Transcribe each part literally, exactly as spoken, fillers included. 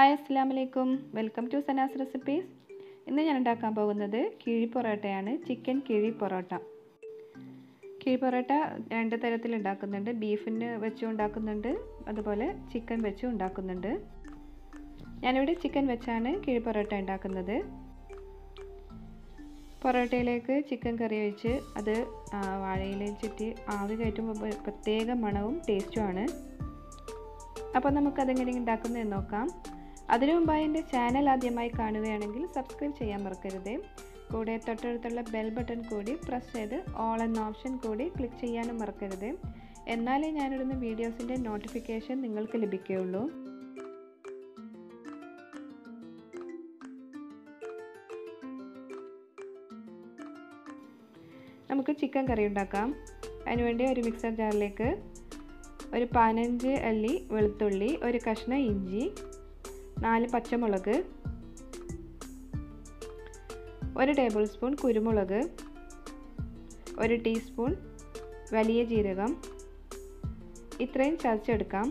Hi അസ്സലാമു അലൈക്കും welcome to Sana's recipes. ഇന്ന് ഞാൻ ഉണ്ടാക്കാൻ പോകുന്നത് കിഴി പൊറോട്ടയാണ്. ചിക്കൻ കിഴി പൊറോട്ട. കിഴി പൊറോട്ട രണ്ട് തരത്തിൽ ഉണ്ടാക്കുന്നുണ്ട്. ബീഫിന് വെച്ചും ഉണ്ടാക്കുന്നുണ്ട്, അതുപോലെ ചിക്കൻ വെച്ചും ഉണ്ടാക്കുന്നുണ്ട്. ഞാനിവിടെ ചിക്കൻ വെച്ചാണ് കിഴി പൊറോട്ട ഉണ്ടാക്കുന്നത്. പൊറോട്ടയിലേക്ക് ചിക്കൻ കറി ഒഴിച്ച് അത് വാഴയിലയിൽ ചുറ്റി ആവി കയറ്റുമ്പോൾ പ്രത്യേക മണവും ടേസ്റ്റുമാണ്. അപ്പോൾ നമുക്കതെങ്ങനെ ഉണ്ടാക്കുന്നതെന്ന് നോക്കാം. അതിനു മുമ്പായി എൻ്റെ ചാനൽ ആദ്യമായി കാണുകയാണെങ്കിൽ സബ്സ്ക്രൈബ് ചെയ്യാൻ മറക്കരുത്. കൂടെ തൊട്ടടുത്തുള്ള ബെൽ ബട്ടൺ കൂടി പ്രസ് ചെയ്ത് ഓൾ എന്ന ഓപ്ഷൻ കൂടി ക്ലിക്ക് ചെയ്യാനും മറക്കരുത്. എന്നാലേ ഞാനിടുന്ന വീഡിയോസിൻ്റെ നോട്ടിഫിക്കേഷൻ നിങ്ങൾക്ക് ലഭിക്കുകയുള്ളൂ. നമുക്ക് ചിക്കൻ കറി ഉണ്ടാക്കാം. അതിനുവേണ്ടി ഒരു മിക്സർ ജാറിലേക്ക് ഒരു പതിനഞ്ച് അല്ലി വെളുത്തുള്ളി, ഒരു കഷ്ണം ഇഞ്ചി, നാല് പച്ചമുളക്, ഒരു ടേബിൾ സ്പൂൺ കുരുമുളക്, ഒരു ടീസ്പൂൺ വലിയ ജീരകം, ഇത്രയും ചതച്ചെടുക്കാം.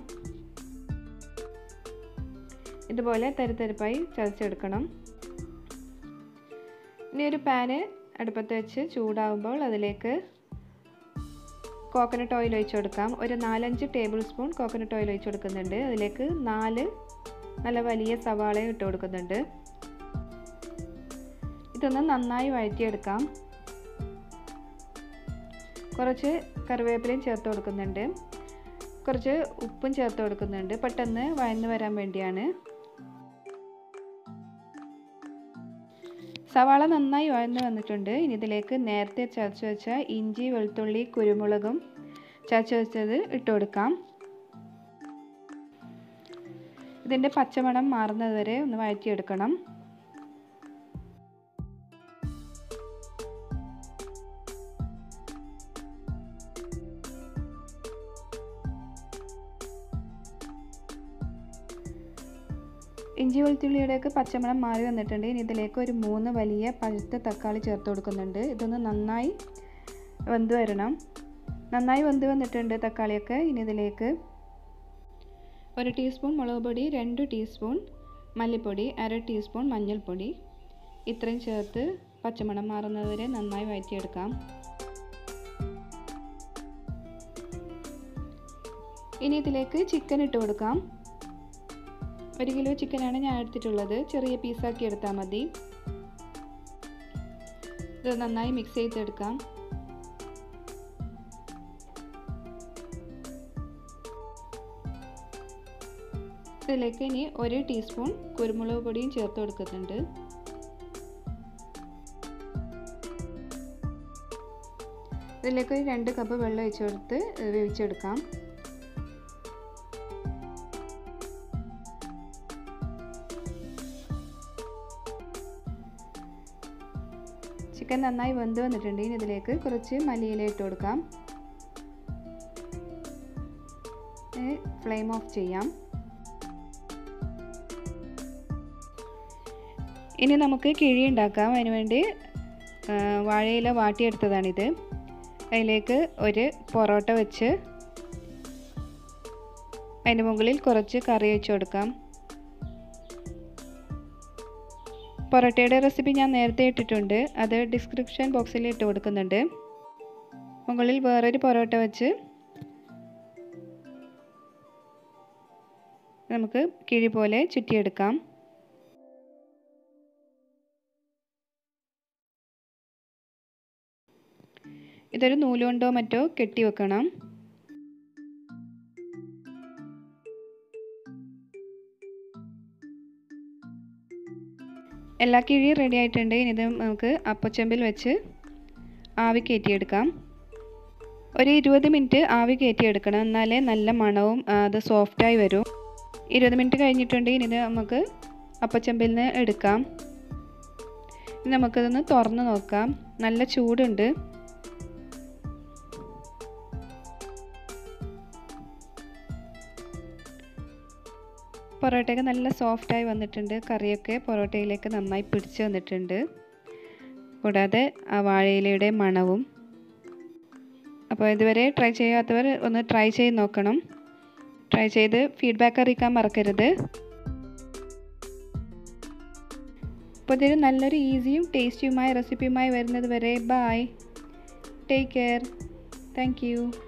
ഇതുപോലെ തരിതരിപ്പായി ചതച്ചെടുക്കണം. ഇനി ഒരു പാന് അടുപ്പത്ത് വെച്ച് ചൂടാവുമ്പോൾ അതിലേക്ക് കോക്കനട്ട് ഓയിൽ ഒഴിച്ചു കൊടുക്കാം. ഒരു നാലഞ്ച് ടേബിൾ സ്പൂൺ കോക്കനട്ട് ഓയിൽ ഒഴിച്ചു കൊടുക്കുന്നുണ്ട്. അതിലേക്ക് നാല് നല്ല വലിയ സവാളയും ഇട്ട് കൊടുക്കുന്നുണ്ട്. ഇതൊന്ന് നന്നായി വഴറ്റിയെടുക്കാം. കുറച്ച് കറിവേപ്പിലയും ചേർത്ത് കൊടുക്കുന്നുണ്ട്. കുറച്ച് ഉപ്പും ചേർത്ത് കൊടുക്കുന്നുണ്ട്, പെട്ടെന്ന് വഴന്ന് വരാൻ വേണ്ടിയാണ്. സവാള നന്നായി വഴന്ന് വന്നിട്ടുണ്ട്. ഇനി ഇതിലേക്ക് നേരത്തെ ചതച്ച് വെച്ച ഇഞ്ചി, വെളുത്തുള്ളി, കുരുമുളകും ചതച്ച് വെച്ചത് ഇട്ട് കൊടുക്കാം. ഇതിൻ്റെ പച്ചമണം മാറുന്നത് വരെ ഒന്ന് വഴറ്റിയെടുക്കണം. ഇഞ്ചി വെളുത്തുള്ളിയുടെയൊക്കെ പച്ചമണം മാറി വന്നിട്ടുണ്ട്. ഇനി ഇതിലേക്ക് ഒരു മൂന്ന് വലിയ പഴുത്ത തക്കാളി ചേർത്ത് കൊടുക്കുന്നുണ്ട്. ഇതൊന്ന് നന്നായി വെന്ത് വരണം. നന്നായി വെന്ത് വന്നിട്ടുണ്ട് തക്കാളിയൊക്കെ. ഇനി ഇതിലേക്ക് ഒരു ടീസ്പൂൺ മുളക് പൊടി, രണ്ട് ടീസ്പൂൺ മല്ലിപ്പൊടി, അര ടീസ്പൂൺ മഞ്ഞൾപ്പൊടി ഇത്രയും ചേർത്ത് പച്ചമണം മാറുന്നത് വരെ നന്നായി വഴറ്റിയെടുക്കാം. ഇനി ഇതിലേക്ക് ചിക്കൻ ഇട്ട് കൊടുക്കാം. ഒരു കിലോ ചിക്കനാണ് ഞാൻ എടുത്തിട്ടുള്ളത്. ചെറിയ പീസാക്കി എടുത്താൽ മതി. ഇത് നന്നായി മിക്സ് ചെയ്തെടുക്കാം. ഇതിലേക്ക് ഇനി ഒരു ടീസ്പൂൺ കുരുമുളക് പൊടിയും ചേർത്ത് കൊടുക്കുന്നുണ്ട്. ഇതിലേക്ക് ഒരു രണ്ട് കപ്പ് വെള്ളം ഒഴിച്ച് കൊടുത്ത് വേവിച്ചെടുക്കാം. ചിക്കൻ നന്നായി വെന്ത് വന്നിട്ടുണ്ട്. ഇനി ഇതിലേക്ക് കുറച്ച് മല്ലിയില ഇട്ട് കൊടുക്കാം. ഫ്ലെയിം ഓഫ് ചെയ്യാം. ഇനി നമുക്ക് കിഴി ഉണ്ടാക്കാം. അതിനുവേണ്ടി വാഴയില വാട്ടിയെടുത്തതാണിത്. അതിലേക്ക് ഒരു പൊറോട്ട വെച്ച് അതിന് മുകളിൽ കുറച്ച് കറി ഒഴിച്ച് കൊടുക്കാം. പൊറോട്ടയുടെ റെസിപ്പി ഞാൻ നേരത്തെ ഇട്ടിട്ടുണ്ട്, അത് ഡിസ്ക്രിപ്ഷൻ ബോക്സിൽ ഇട്ട് കൊടുക്കുന്നുണ്ട്. മുകളിൽ വേറൊരു പൊറോട്ട വെച്ച് നമുക്ക് കിഴി പോലെ ചുറ്റിയെടുക്കാം. ഇതൊരു നൂലുകൊണ്ടോ മറ്റോ കെട്ടി വെക്കണം. എല്ലാ കിഴിയും റെഡി ആയിട്ടുണ്ട്. ഇനി ഇത് നമുക്ക് അപ്പച്ചെമ്പിൽ വെച്ച് ആവി കയറ്റിയെടുക്കാം. ഒരു ഇരുപത് മിനിറ്റ് ആവി കയറ്റിയെടുക്കണം, എന്നാലേ നല്ല മണവും അത് സോഫ്റ്റായി വരും. ഇരുപത് മിനിറ്റ് കഴിഞ്ഞിട്ടുണ്ട്. ഇനി ഇത് നമുക്ക് അപ്പച്ചെമ്പിൽ നിന്ന് എടുക്കാം. ഇനി നമുക്കിതൊന്ന് തുറന്ന് നോക്കാം. നല്ല ചൂടുണ്ട്. പൊറോട്ടയൊക്കെ നല്ല സോഫ്റ്റായി വന്നിട്ടുണ്ട്. കറിയൊക്കെ പൊറോട്ടയിലേക്ക് നന്നായി പിടിച്ച് വന്നിട്ടുണ്ട്. കൂടാതെ ആ വാഴയിലയുടെ മണവും. അപ്പോൾ ഇതുവരെ ട്രൈ ചെയ്യാത്തവർ ഒന്ന് ട്രൈ ചെയ്ത് നോക്കണം. ട്രൈ ചെയ്ത് ഫീഡ്ബാക്ക് അറിയിക്കാൻ മറക്കരുത്. അപ്പോൾ ഇതൊരു നല്ലൊരു ഈസിയും ടേസ്റ്റിയുമായ റെസിപ്പിയുമായി വരുന്നത് വരെ bye, take care, thank U.